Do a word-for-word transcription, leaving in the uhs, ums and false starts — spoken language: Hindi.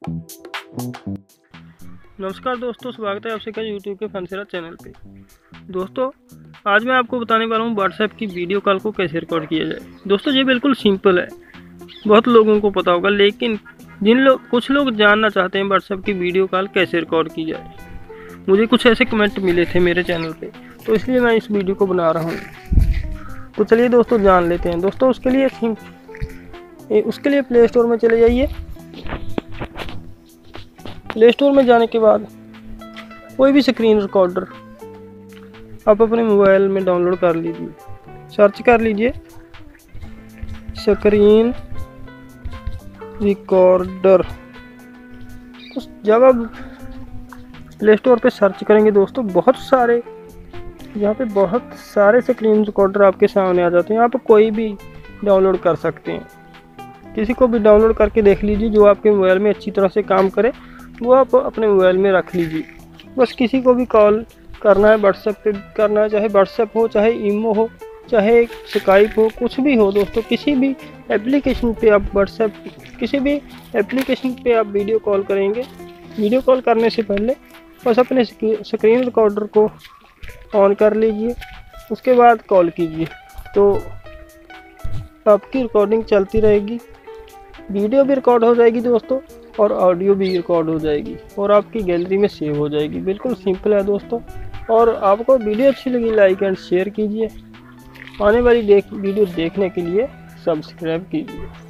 नमस्कार दोस्तों, स्वागत है आप सबका यूट्यूब के फनसेरा चैनल पे। दोस्तों, आज मैं आपको बताने वाला हूँ व्हाट्सएप की वीडियो कॉल को कैसे रिकॉर्ड किया जाए। दोस्तों, ये बिल्कुल सिंपल है, बहुत लोगों को पता होगा, लेकिन जिन लोग कुछ लोग जानना चाहते हैं व्हाट्सएप की वीडियो कॉल कैसे रिकॉर्ड की जाए। मुझे कुछ ऐसे कमेंट मिले थे मेरे चैनल पे, तो इसलिए मैं इस वीडियो को बना रहा हूँ। तो चलिए दोस्तों जान लेते हैं। दोस्तों, उसके लिए उसके लिए प्ले स्टोर में चले जाइए। प्ले स्टोर में जाने के बाद कोई भी स्क्रीन रिकॉर्डर आप अपने मोबाइल में डाउनलोड कर लीजिए। सर्च कर लीजिए स्क्रीन रिकॉर्डर। जब आप प्ले स्टोर पे सर्च करेंगे दोस्तों, बहुत सारे यहाँ पे बहुत सारे स्क्रीन रिकॉर्डर आपके सामने आ जाते हैं। आप कोई भी डाउनलोड कर सकते हैं, किसी को भी डाउनलोड करके देख लीजिए। जो आपके मोबाइल में अच्छी तरह से काम करे वो आप अपने मोबाइल में रख लीजिए। बस किसी को भी कॉल करना है, व्हाट्सएप पे करना है, चाहे व्हाट्सएप हो, चाहे ईमो हो, चाहे स्काइप हो, कुछ भी हो दोस्तों। किसी भी एप्लीकेशन पे आप व्हाट्सएप किसी भी एप्लीकेशन पे आप वीडियो कॉल करेंगे। वीडियो कॉल करने से पहले बस अपने स्क्रीन रिकॉर्डर को ऑन कर लीजिए, उसके बाद कॉल कीजिए, तो आपकी रिकॉर्डिंग चलती रहेगी। वीडियो भी रिकॉर्ड हो जाएगी दोस्तों, और ऑडियो भी रिकॉर्ड हो जाएगी और आपकी गैलरी में सेव हो जाएगी। बिल्कुल सिंपल है दोस्तों। और आपको वीडियो अच्छी लगी लाइक एंड शेयर कीजिए। आने वाली देख वीडियो देखने के लिए सब्सक्राइब कीजिए।